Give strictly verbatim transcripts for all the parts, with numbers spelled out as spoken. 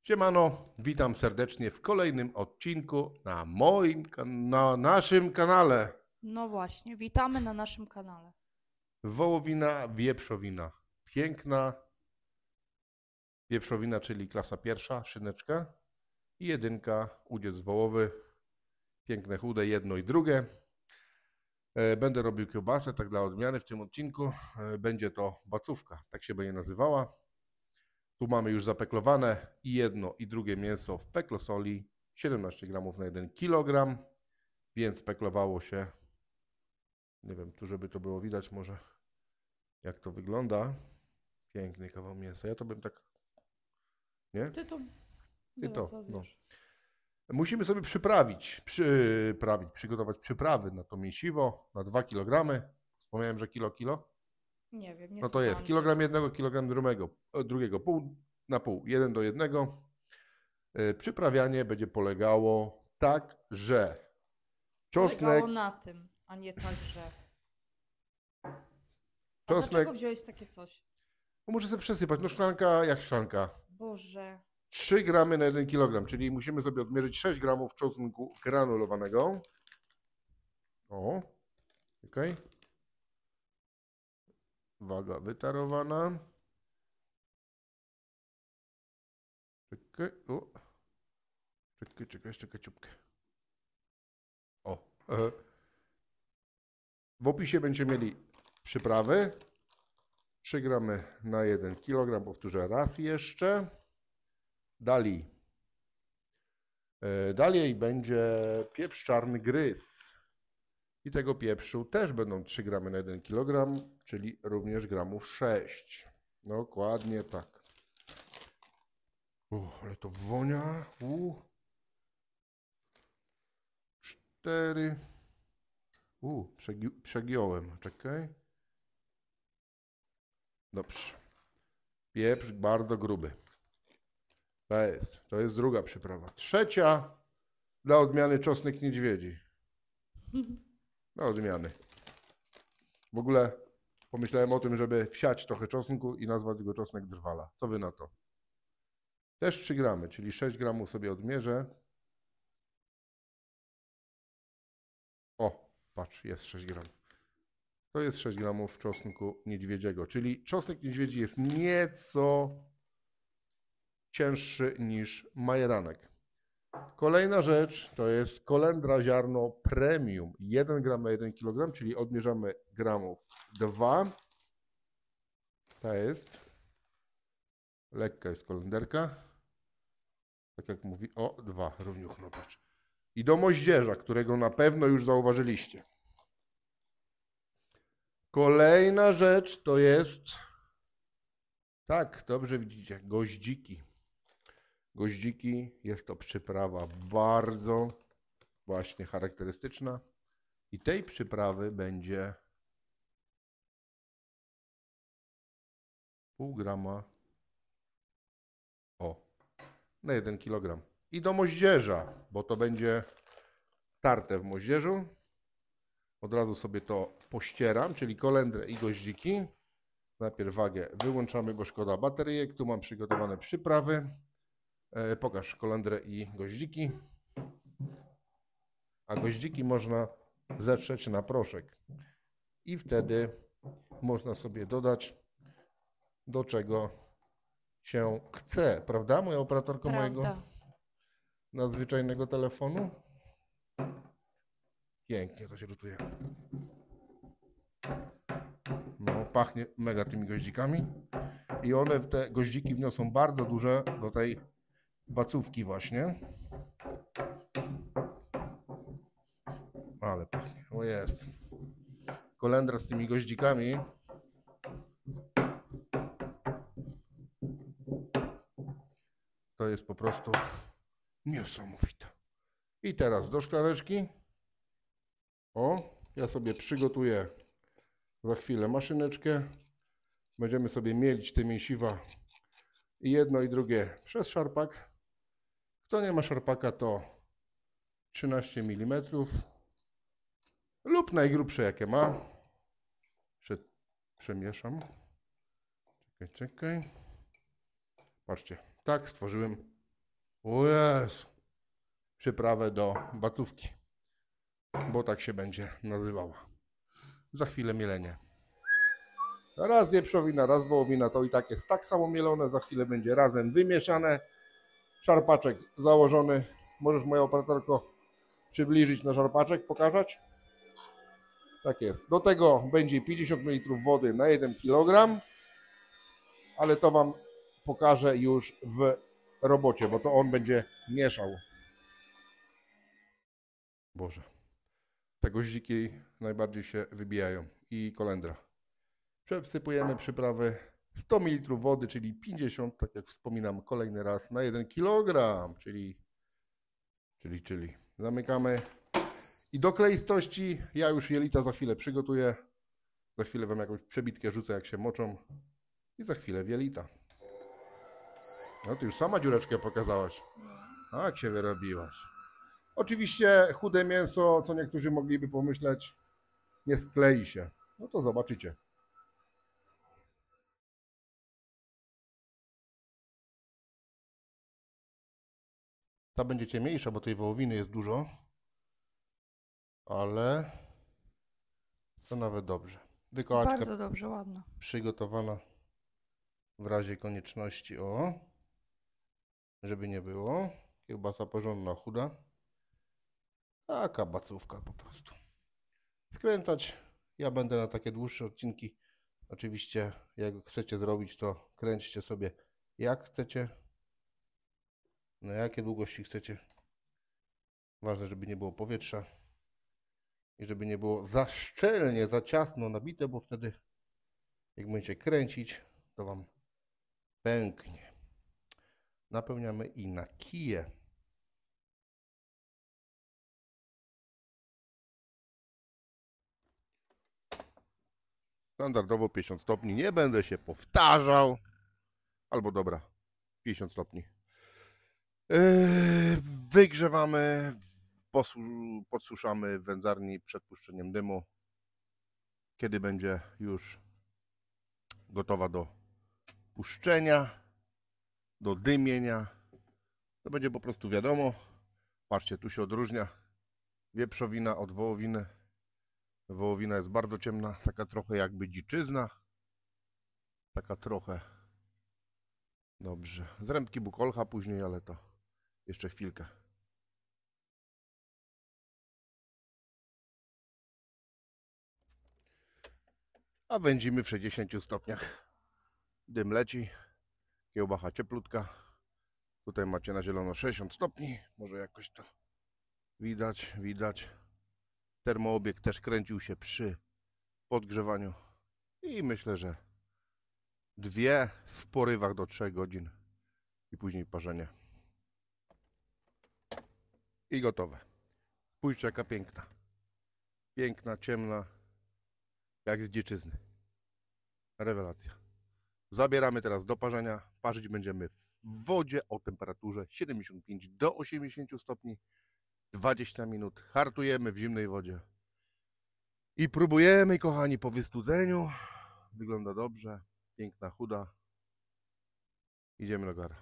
Siemano, witam serdecznie w kolejnym odcinku na moim, kan- na naszym kanale. No właśnie, witamy na naszym kanale. Wołowina, wieprzowina. Piękna wieprzowina, czyli klasa pierwsza, szyneczka. I jedynka, udziec wołowy. Piękne, chude, jedno i drugie. E, Będę robił kiełbasę, tak dla odmiany w tym odcinku. E, Będzie to bacówka, tak się będzie nazywała. Tu mamy już zapeklowane i jedno i drugie mięso w peklosoli. siedemnaście gramów na jeden kilogram, więc peklowało się. Nie wiem, tu żeby to było widać może, jak to wygląda. Piękny kawał mięsa. Ja to bym tak... Nie? Ty to... Ty Dobra, to, co no. zjesz? Musimy sobie przyprawić, przyprawić, przygotować przyprawy na to mięsiwo, na dwa kilogramy. Wspomniałem, że kilo, kilo? Nie wiem, nie No to jest słuchałam kilogram cię. jednego, kilogram drugiego, e, drugiego, pół na pół, jeden do jednego. E, Przyprawianie będzie polegało tak, że czosnek, Polegało na tym, a nie tak, że... A czosnek, dlaczego wziąłeś takie coś? no muszę sobie przesypać, no szklanka jak szklanka. Boże. trzy gramy na jeden kilogram, czyli musimy sobie odmierzyć sześć gramów czosnku granulowanego. O, ok. Waga wytarowana. Czekaj, o. Czekaj, czekaj, jeszcze keciupkę. O. e. W opisie będziecie mieli przyprawy. trzy gramy na jeden kilogram, powtórzę raz jeszcze. Dalej. E, Dalej będzie pieprz czarny gryz. I tego pieprzu też będą trzy gramy na jeden kilogram, czyli również gramów sześć. Dokładnie tak. Uch, ale to wonia. U. cztery. U, przegi przegiąłem. Czekaj. Dobrze. Pieprz bardzo gruby. To jest, to jest druga przyprawa. Trzecia, dla odmiany czosnek niedźwiedzi. Dla odmiany. W ogóle pomyślałem o tym, żeby wsiać trochę czosnku i nazwać go czosnek drwala. Co wy na to? Też trzy gramy, czyli sześć gramów sobie odmierzę. O, patrz, jest sześć gramów. To jest sześć gramów czosnku niedźwiedziego, czyli czosnek niedźwiedzi jest nieco cięższy niż majeranek. Kolejna rzecz to jest kolendra ziarno premium. jeden gram na jeden kilogram, czyli odmierzamy gramów dwa. Ta jest. Lekka jest kolenderka. Tak jak mówi, o, dwa, równiuchno, patrz. I do moździerza, którego na pewno już zauważyliście. Kolejna rzecz to jest, tak, dobrze widzicie, goździki. Goździki jest to przyprawa bardzo właśnie charakterystyczna. I tej przyprawy będzie pół grama o, na jeden kilogram. I do moździerza, bo to będzie tarte w moździerzu. Od razu sobie to pościeram, czyli kolendrę i goździki. Najpierw wagę wyłączamy, bo szkoda bateryjek. Tu mam przygotowane przyprawy. E, pokaż kolendrę i goździki. A goździki można zetrzeć na proszek. I wtedy można sobie dodać, do czego się chce. Prawda, moja operatorko mojego Prawda. nadzwyczajnego telefonu? Pięknie to się gotuje. No, pachnie mega tymi goździkami. I one, te goździki wniosą bardzo duże do tej bacówki właśnie. Ale pachnie, o jest. Kolendra z tymi goździkami. To jest po prostu niesamowite. I teraz do szklaneczki. O, ja sobie przygotuję za chwilę maszyneczkę. Będziemy sobie mielić te mięsiwa i jedno i drugie przez szarpak. Kto nie ma szarpaka, to trzynaście milimetrów lub najgrubsze jakie ma. Prze przemieszam. Czekaj, czekaj. Patrzcie, tak stworzyłem O jest. Przyprawę do bacówki, bo tak się będzie nazywała. Za chwilę mielenie. Raz wieprzowina, raz wołowina, to i tak jest tak samo mielone, za chwilę będzie razem wymieszane. Szarpaczek założony. Możesz, moja operatorko, przybliżyć na szarpaczek, pokazać? Tak jest. Do tego będzie pięćdziesiąt mililitrów wody na jeden kilogram, ale to Wam pokażę już w robocie, bo to on będzie mieszał. Boże. Te goździki najbardziej się wybijają i kolendra. Przesypujemy przyprawy sto mililitrów wody, czyli pięćdziesiąt, tak jak wspominam kolejny raz, na jeden kilogram, czyli, czyli, czyli. Zamykamy. I do kleistości ja już jelita za chwilę przygotuję. Za chwilę Wam jakąś przebitkę rzucę, jak się moczą. I za chwilę w jelita. No, ty już sama dziureczkę pokazałaś. A, jak się wyrobiłaś. Oczywiście chude mięso, co niektórzy mogliby pomyśleć, nie sklei się. No to zobaczycie. Ta będzie ciemniejsza, bo tej wołowiny jest dużo. Ale to nawet dobrze. Wykołaczka Bardzo dobrze, ładna. przygotowana w razie konieczności. O, żeby nie było. Kiełbasa porządna, chuda. Taka bacówka po prostu. Skręcać. Ja będę na takie dłuższe odcinki. Oczywiście, jak chcecie zrobić, to kręćcie sobie jak chcecie. Na jakie długości chcecie. Ważne, żeby nie było powietrza. I żeby nie było za szczelnie, za ciasno nabite, bo wtedy jak będziecie kręcić, to Wam pęknie. Napełniamy i na kije. Standardowo pięćdziesiąt stopni. Nie będę się powtarzał. Albo dobra, pięćdziesiąt stopni. Yy, wygrzewamy, posu- podsuszamy w wędzarni przed puszczeniem dymu. Kiedy będzie już gotowa do puszczenia, do dymienia, to będzie po prostu wiadomo. Patrzcie, tu się odróżnia wieprzowina od wołowiny. Wołowina jest bardzo ciemna, taka trochę jakby dziczyzna. Taka trochę. Dobrze. Z rębki bukolcha później, ale to jeszcze chwilkę. A wędzimy w sześćdziesięciu stopniach. Dym leci. Kiełbacha cieplutka. Tutaj macie na zielono sześćdziesiąt stopni. Może jakoś to widać, widać. Termoobieg też kręcił się przy podgrzewaniu. I myślę, że dwie w porywach do trzech godzin. I później parzenie. I gotowe. Spójrzcie, jaka piękna. Piękna, ciemna. Jak z dzieczyzny. Rewelacja. Zabieramy teraz do parzenia. Parzyć będziemy w wodzie o temperaturze siedemdziesiąt pięć do osiemdziesięciu stopni. dwadzieścia minut. Hartujemy w zimnej wodzie. I próbujemy, kochani, po wystudzeniu. Wygląda dobrze. Piękna, chuda. Idziemy do gara.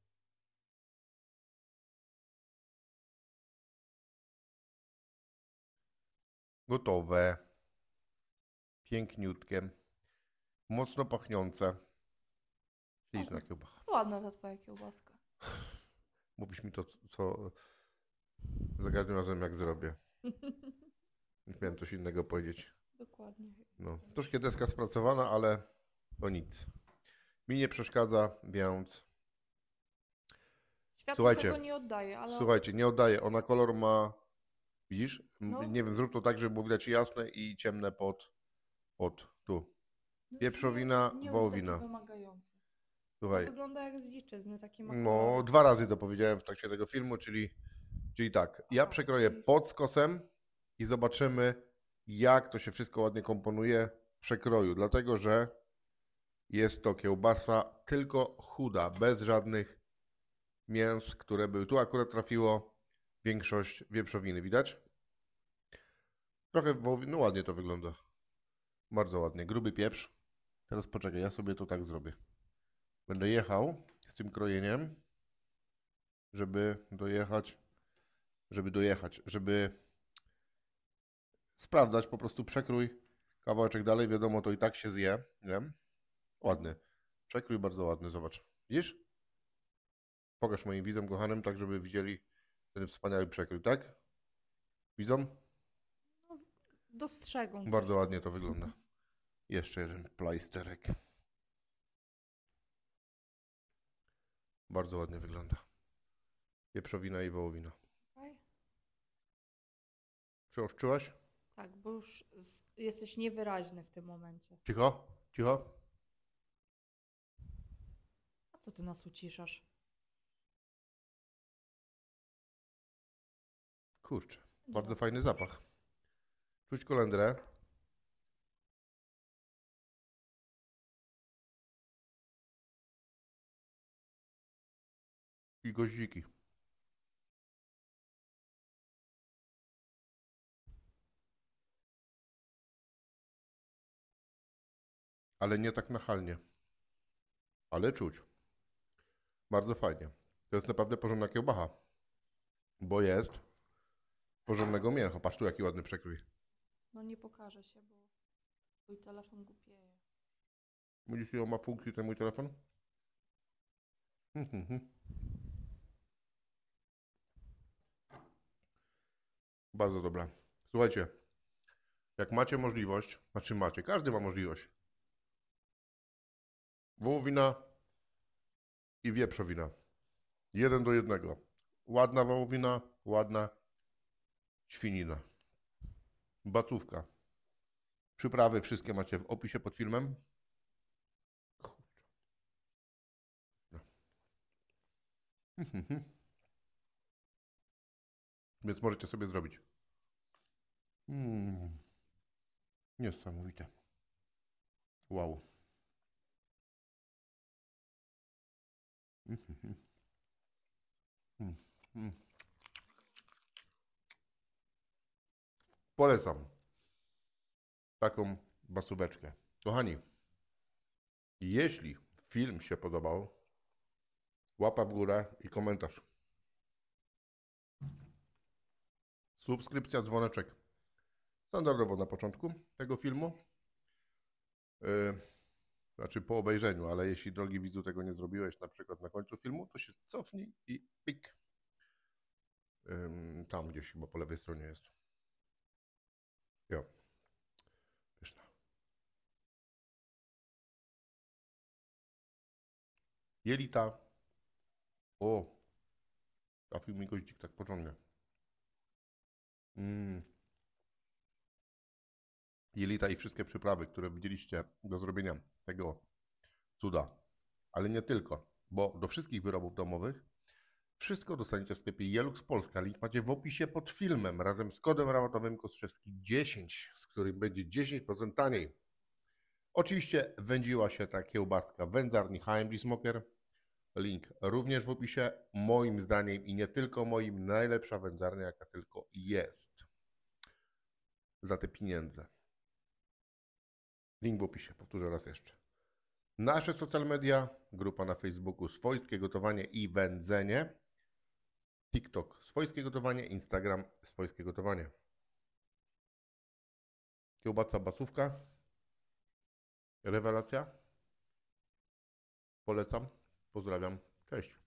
Gotowe. Piękniutkie. Mocno pachniące. Śliczna kiełbacha. Ładna ta twoja kiełbaska. Mówisz mi to, co za każdym razem jak zrobię. Nie miałem coś innego powiedzieć. Dokładnie. No, troszkę deska spracowana, ale to nic. Mi nie przeszkadza, więc Światło Słuchajcie, tego nie oddaje, ale słuchajcie, nie oddaję. Ona kolor ma, widzisz? M- No. Nie wiem, zrób to tak, żeby było widać jasne i ciemne pod, pod tu. no, Wieprzowina, nie, nie wołowina. jest taki wymagający. Słuchaj, Wygląda jak z dziczyzny, taki ma no kolor. dwa razy to powiedziałem w trakcie tego filmu, czyli, czyli tak, ja Aha, przekroję czyli- pod skosem i zobaczymy, jak to się wszystko ładnie komponuje w przekroju, dlatego że jest to kiełbasa tylko chuda, bez żadnych mięs, które były. Tu akurat trafiło większość wieprzowiny, widać? Trochę wołowiny, no ładnie to wygląda. Bardzo ładnie, gruby pieprz. Teraz poczekaj, ja sobie to tak zrobię. Będę jechał z tym krojeniem. żeby dojechać, żeby dojechać, żeby sprawdzać, po prostu przekrój kawałeczek dalej, wiadomo, to i tak się zje, nie? Ładny. Przekrój bardzo ładny, zobacz. Widzisz? Pokaż moim widzom kochanym, tak żeby widzieli ten wspaniały przekrój, tak? Widzą? No, dostrzegą. Bardzo coś. ładnie to wygląda. Jeszcze jeden plajsterek. Bardzo ładnie wygląda. Wieprzowina i wołowina. Okej. Przeoszczyłaś? Tak, bo już z, jesteś niewyraźny w tym momencie. Cicho, cicho. A co ty nas uciszasz? Kurczę, Będzie bardzo nas fajny uciszył. zapach. Czuć kolendrę. I goździki. Ale nie tak nachalnie. Ale czuć. Bardzo fajnie. To jest naprawdę porządna kiełbacha. Bo jest porządnego mięcha. Patrz tu, jaki ładny przekrój. No nie pokaże się, bo twój telefon głupieje. Widzisz, ile ma funkcji ten mój telefon? Hmm, hmm, hmm. Bardzo dobra. Słuchajcie, jak macie możliwość, znaczy macie, każdy ma możliwość. Wołowina i wieprzowina. Jeden do jednego. Ładna wołowina, ładna świnina. Bacówka. Przyprawy wszystkie macie w opisie pod filmem. Kurczę. No. Hmm, hmm, hmm. Więc możecie sobie zrobić. Mm. Niesamowite. Wow. Mm, mm, mm, mm. Polecam taką basóweczkę. Kochani, jeśli film się podobał, łapa w górę i komentarz. Subskrypcja, dzwoneczek. Standardowo na początku tego filmu. Yy, znaczy po obejrzeniu, ale jeśli, drogi widzu, tego nie zrobiłeś na przykład na końcu filmu, to się cofnij i pik. Yy, tam gdzieś chyba po lewej stronie jest. Jo. Pyszna. Jelita. O. Trafił mi goździk tak porządnie. Mm. Jelita i wszystkie przyprawy, które widzieliście do zrobienia tego cuda. Ale nie tylko, bo do wszystkich wyrobów domowych wszystko dostaniecie w sklepie Jelux Polska. Link macie w opisie pod filmem razem z kodem rabatowym Kostrzewski dziesięć, z którym będzie dziesięć procent taniej. Oczywiście wędziła się ta kiełbaska w wędzarni H M D Smoker. Link również w opisie. Moim zdaniem i nie tylko moim, najlepsza wędzarnia jaka tylko jest. Za te pieniądze. Link w opisie, powtórzę raz jeszcze. Nasze social media, grupa na Facebooku Swojskie Gotowanie i Wędzenie, TikTok Swojskie Gotowanie, Instagram Swojskie Gotowanie. Kiełbaca basówka. Rewelacja. Polecam. Pozdrawiam. Cześć.